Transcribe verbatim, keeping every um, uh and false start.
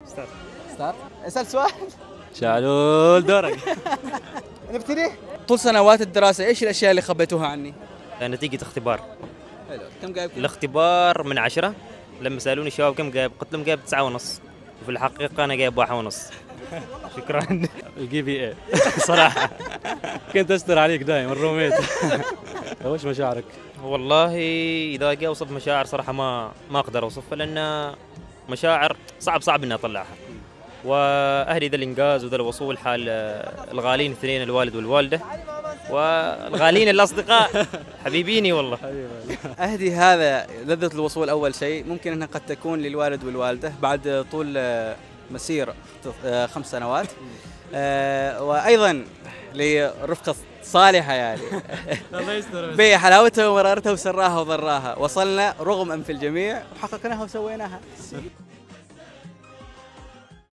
ستارت. ستارت. اسال سؤال. شعلول دورك. نبتدي. طول سنوات الدراسه ايش الاشياء اللي خبيتوها عني؟ نتيجة اختبار. حلو. كم جايب؟ الاختبار من عشرة. لما سألوني الشباب كم جايب قلت لهم جايب تسعة ونص، وفي الحقيقة أنا جايب واحد ونص. شكرا. الجي بي اي صراحة كنت أستر عليك دايم الروميت. وش مشاعرك؟ والله إذا جاء أوصف مشاعر صراحة ما ما أقدر أوصفها، لأن مشاعر صعب صعب إني أطلعها. وأهلي ذا الإنجاز وذا الوصول حال الغالين اثنين، الوالد والوالدة، والغالين الأصدقاء حبيبيني والله. أهدي هذا لذة الوصول أول شيء، ممكن أنها قد تكون للوالد والوالدة بعد طول مسيرة خمس سنوات، وأيضا لرفقة صالحة يعني بحلاوتها ومرارتها وسراها وضراها، وصلنا رغم أنف الجميع وحققناها وسويناها.